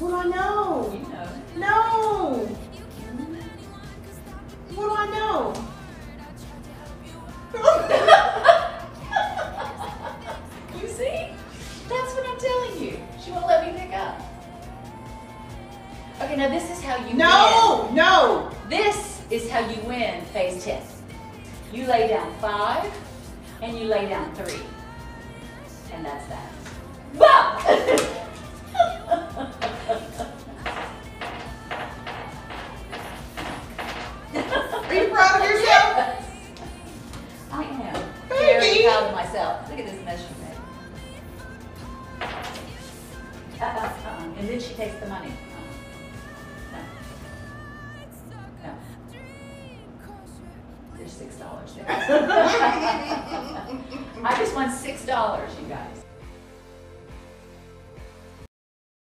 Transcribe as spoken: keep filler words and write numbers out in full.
What do I know? You know. No. What do I know? You see? That's what I'm telling you. She won't let me pick up. Okay, now this is how you No, win. no. This is how you win phase ten. You lay down five and you lay down three. And that's that. Bah! Are you proud of yourself? Yes. I am Baby. very proud of myself. Look at this mess you made. Uh, uh, uh, and then she takes the money. Uh, no. No. There's six dollars there. I just won six dollars.